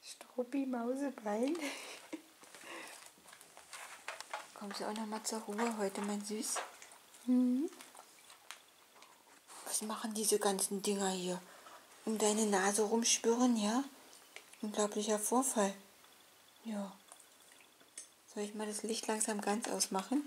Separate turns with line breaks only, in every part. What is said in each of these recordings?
Struppi Mausebein. Kommst du auch noch mal zur Ruhe heute, mein Süß? Was machen diese ganzen Dinger hier? Um deine Nase rumschwirren, ja? Unglaublicher Vorfall. Ja. Soll ich mal das Licht langsam ganz ausmachen?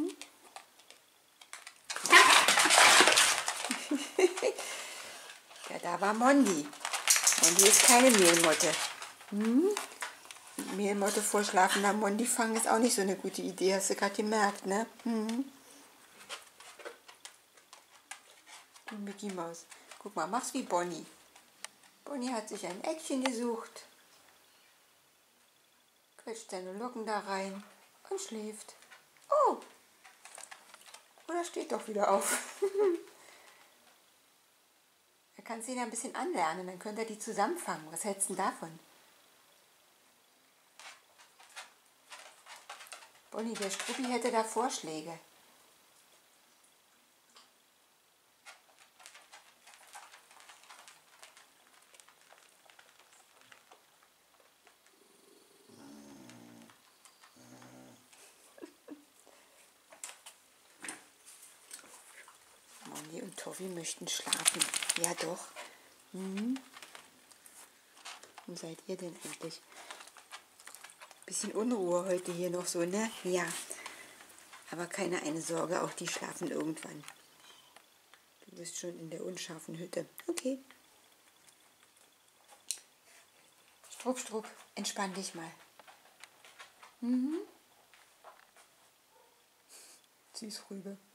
Ja, da war Mondi. Mondi ist keine Mehlmotte. Mehlmotte vor schlafender Mondi fangen ist auch nicht so eine gute Idee, hast du gerade gemerkt, ne? Und Mickey Maus. Guck mal, mach's wie Bonnie. Bonnie hat sich ein Eckchen gesucht, quetscht seine Locken da rein und schläft. Oh! Oder steht doch wieder auf. Er kann sie da ein bisschen anlernen, dann könnt ihr die zusammenfangen. Was hältst du denn davon? Bonnie, der Struppi hätte da Vorschläge. Mondi und Toffi möchten schlafen. Ja doch. Wo seid ihr denn endlich? Bisschen Unruhe heute hier noch so, ne? Ja. Aber eine Sorge, auch die schlafen irgendwann. Du bist schon in der unscharfen Hütte. Okay. Strupp, Strupp, entspann dich mal. Süßrübe.